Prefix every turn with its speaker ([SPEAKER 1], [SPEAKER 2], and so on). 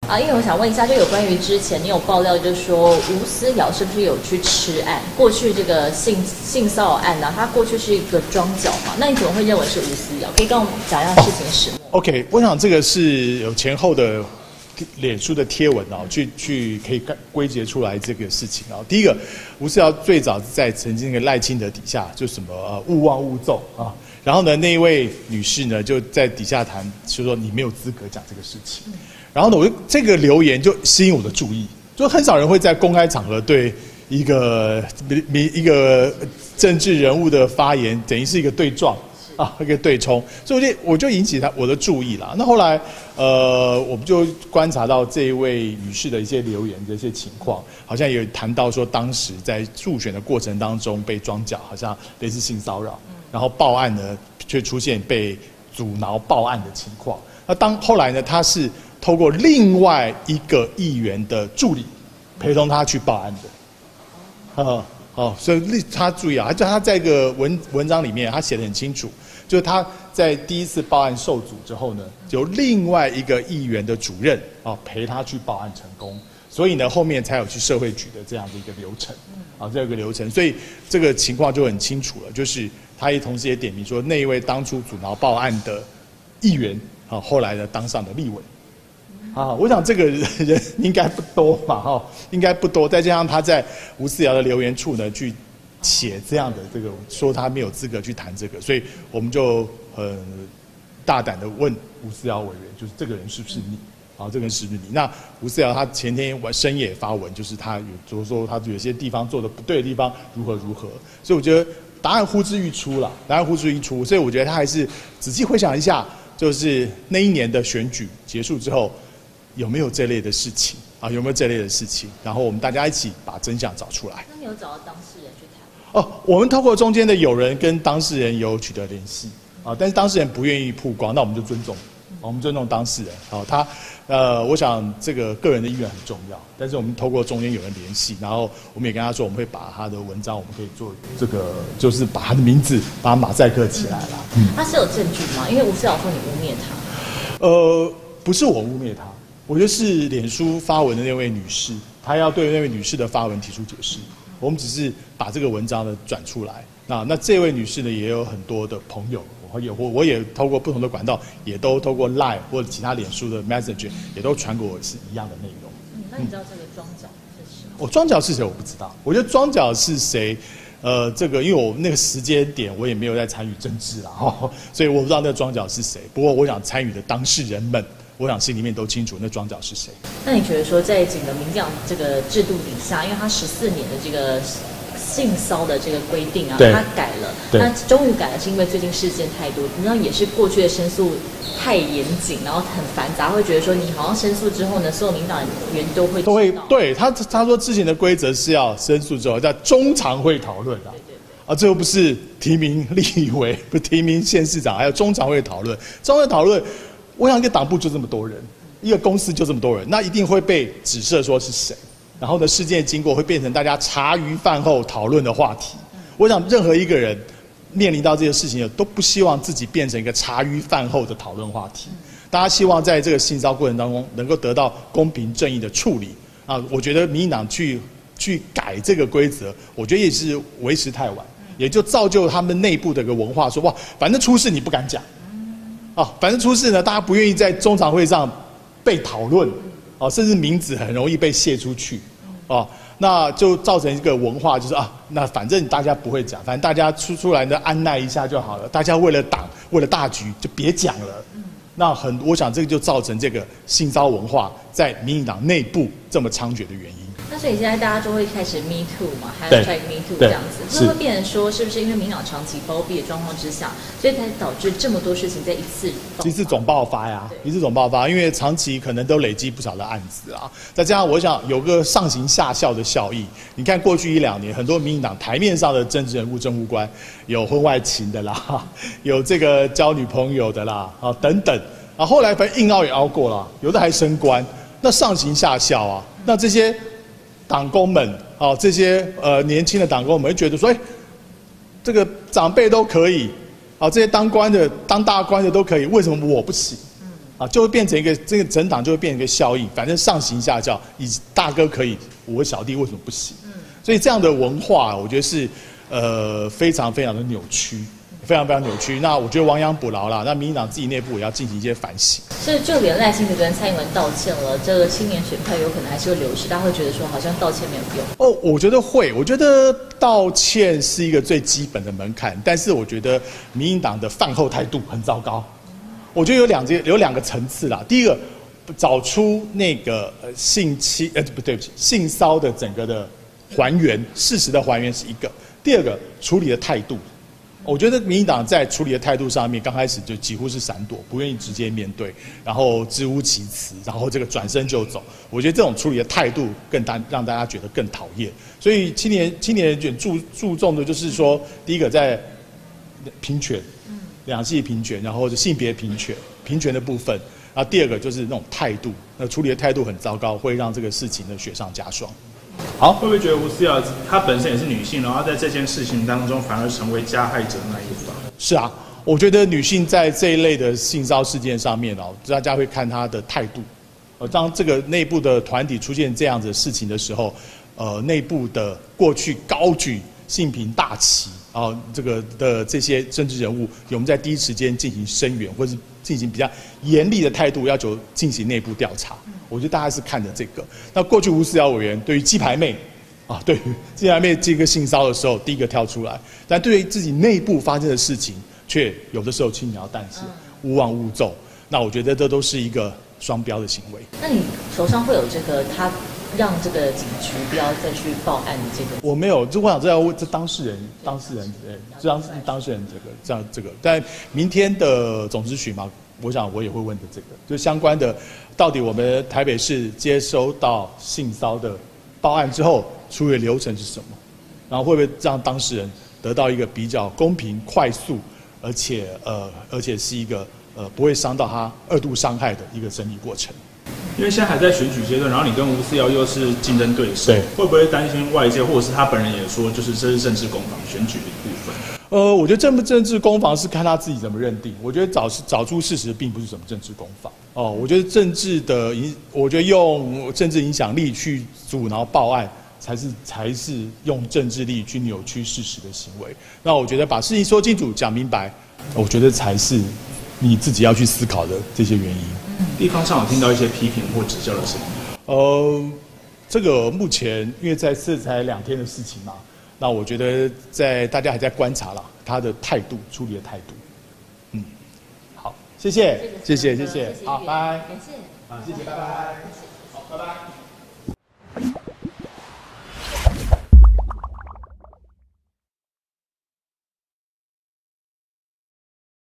[SPEAKER 1] 因为我想问一下，就有关于之前你有爆料，就是说吴思瑶是不是有去吃案？过去这个性骚扰案呢，它过去是一个庄脚嘛？那你怎么会认为是吴思瑶？可以跟我们讲一下事情的始末。
[SPEAKER 2] OK， 我想这个是有前后的脸书的贴文啊，去可以归结出来这个事情啊。第一个，吴思瑶最早在曾经那个赖清德底下，就什么勿忘勿纵啊。然后呢，那一位女士呢就在底下谈，就说你没有资格讲这个事情。然后呢，这个留言就吸引我的注意，就很少人会在公开场合对一个政治人物的发言，等于是一个对撞啊，一个对冲，所以我就引起我的注意啦。那后来我们就观察到这一位女士的一些留言的一些情况，好像也谈到说当时在助选的过程当中被庄脚，好像类似性骚扰，然后报案呢却出现被阻挠报案的情况。那后来呢，她是透过另外一个议员的助理陪同他去报案的，所以他注意啊，他在一个文章里面，他写得很清楚，就是他在第一次报案受阻之后呢，由另外一个议员的主任陪他去报案成功，所以呢后面才有去社会局的这样的一个流程，这个流程，所以这个情况就很清楚了，就是他也同时也点名说那一位当初阻挠报案的议员后来呢当上的立委。我想这个人应该不多嘛，应该不多。再加上他在吴思瑶的留言处呢，去写这样的这个，说他没有资格去谈这个，所以我们就很大胆的问吴思瑶委员，就是这个人是不是你？这个人是不是你？那吴思瑶他前天深夜发文，就是他就是说他有些地方做的不对的地方如何，所以我觉得答案呼之欲出了，所以我觉得他还是仔细回想一下，就是那一年的选举结束之后。有没有这类的事情有没有这类的事情？然后我们大家一起把真相找出来。
[SPEAKER 1] 那你有找到当事人去谈吗？
[SPEAKER 2] 我们透过中间的友人跟当事人有取得联系但是当事人不愿意曝光，那我们就尊重，我们尊重当事人我想这个个人的意愿很重要，但是我们透过中间有人联系，然后我们也跟他说，我们会把他的文章，我们可以做这个，就是把他的名字把它马赛克起来了。
[SPEAKER 1] 他是有证据吗？因为吴思瑶说你污蔑他。
[SPEAKER 2] 不是我污蔑他。我觉得是脸书发文的那位女士，她要对那位女士的发文提出解释。我们只是把这个文章呢转出来。那这位女士呢也有很多的朋友，我也透过不同的管道，也都透过 Line 或者其他脸书的 Messenger 也都传给我是一样的内容。
[SPEAKER 1] 那你知道这个庄脚是谁？
[SPEAKER 2] 庄脚是谁我不知道。我觉得庄脚是谁，这个因为我那个时间点我也没有在参与政治啦，所以我不知道那个庄脚是谁。不过我想参与的当事人们。我想心里面都清楚那庄脚是谁。
[SPEAKER 1] 那你觉得说，在整个民调这个制度底下，因为他14年的这个性骚的这个规定他改了，那终于改了，是因为最近事件太多，你知道也是过去的申诉太严谨，然后很繁杂，会觉得说你好像申诉之后呢，所有民党员都会
[SPEAKER 2] 对他说之前的规则是要申诉之后在中常会讨论这又不是提名立委，不是提名县市长，还有中常会讨论，中常会讨论。我想一个党部就这么多人，一个公司就这么多人，那一定会被指涉说是谁，然后呢，事件经过会变成大家茶余饭后讨论的话题。我想任何一个人面临到这些事情都不希望自己变成一个茶余饭后的讨论话题。大家希望在这个性骚过程当中能够得到公平正义的处理我觉得民进党去改这个规则，我觉得也是为时太晚，也就造就他们内部的一个文化，说哇，反正出事你不敢讲。反正出事呢，大家不愿意在中常会上被讨论，甚至名字很容易被泄出去，那就造成一个文化，就是那反正大家不会讲，反正大家出来呢安耐一下就好了，大家为了党，为了大局就别讲了。那我想这个就造成这个性骚文化在民进党内部这么猖獗的原因。
[SPEAKER 1] 那所以现在大家就会开始 Me Too 嘛，还有 Try Me Too 这样子，会变成说是不是因为民党长期包庇的状况之下，所以才导致这么多事情在一次
[SPEAKER 2] 总爆发呀，一次总爆发，因为长期可能都累积不少的案子再加上我想有个上行下效的效益。你看过去1-2年，很多民进党台面上的政治人物、政务官，有婚外情的啦，有这个交女朋友的啦，等等后来反正硬熬也熬过了，有的还升官，那上行下效那这些党工们这些年轻的党工们会觉得说，这个长辈都可以这些当官的、当大官的都可以，为什么我不行？ 啊，就会变成一个这个整党就会变成一个效应，反正上行下效，大哥可以，我小弟为什么不行？所以这样的文化，我觉得是非常非常的扭曲。非常非常扭曲，那我觉得亡羊补牢啦。那民进党自己内部也要进行一些反省。
[SPEAKER 1] 所以就连赖清德跟蔡英文道歉了，这个青年选票有可能还是会流失，大家会觉得说好像道歉没有用。
[SPEAKER 2] 哦，我觉得会，我觉得道歉是一个最基本的门槛，但是我觉得民进党的饭后态度很糟糕。我觉得有两个层次啦。第一个，找出那个性骚的整个的还原，事实的还原是一个。第二个，处理的态度。我觉得民进党在处理的态度上面，刚开始就几乎是闪躲，不愿意直接面对，然后支吾其词，然后这个转身就走。我觉得这种处理的态度让大家觉得更讨厌。所以青年人卷注重的就是说，第一个在平权，两性平权，然后性别平权的部分。然后第二个就是那种态度，那处理的态度很糟糕，会让这个事情的雪上加霜。
[SPEAKER 3] 好，会不会觉得吴思瑶她本身也是女性，然后在这件事情当中反而成为加害者那一方？
[SPEAKER 2] 是啊，我觉得女性在这一类的性骚事件上面哦，大家会看她的态度。当这个内部的团体出现这样子的事情的时候，内部的过去高举性平大旗啊，这个的这些政治人物，我们在第一时间进行声援，或是进行比较严厉的态度，要求进行内部调查。我觉得大家是看着这个。那过去吴思瑶委员对于鸡排妹，对于鸡排妹这个性骚的时候，第一个跳出来，但对于自己内部发生的事情，却有的时候轻描淡写，勿忘勿奏。那我觉得这都是一个双标的行为。
[SPEAKER 1] 那你手上会有这个他让这个警局不要再去报案的这个？
[SPEAKER 2] 我没有，我想知道这当事人，这个，但明天的总咨询嘛，我想我也会问的这个，就相关的，到底我们台北市接收到性骚的报案之后，处理流程是什么？然后会不会让当事人得到一个比较公平、快速，而且是一个不会伤到他二度伤害的一个审理过程？
[SPEAKER 3] 因为现在还在选举阶段，然后你跟吴思瑶又是竞争对手，会不会担心外界，或者是他本人也说，就是这是政治攻防选举的一部分？
[SPEAKER 2] 我觉得政治攻防是看他自己怎么认定。我觉得找出事实并不是什么政治攻防哦。我觉得我觉得用政治影响力去阻挠报案，才是用政治力去扭曲事实的行为。那我觉得把事情说清楚、讲明白，我觉得才是你自己要去思考的这些原因。
[SPEAKER 3] 地方上有听到一些批评或指教的声
[SPEAKER 2] 音。这个目前因为这才2天的事情嘛。那我觉得大家还在观察啦，他的态度，处理的态度。好，谢谢，好，拜，
[SPEAKER 1] 感谢，
[SPEAKER 2] 好，谢谢，拜拜。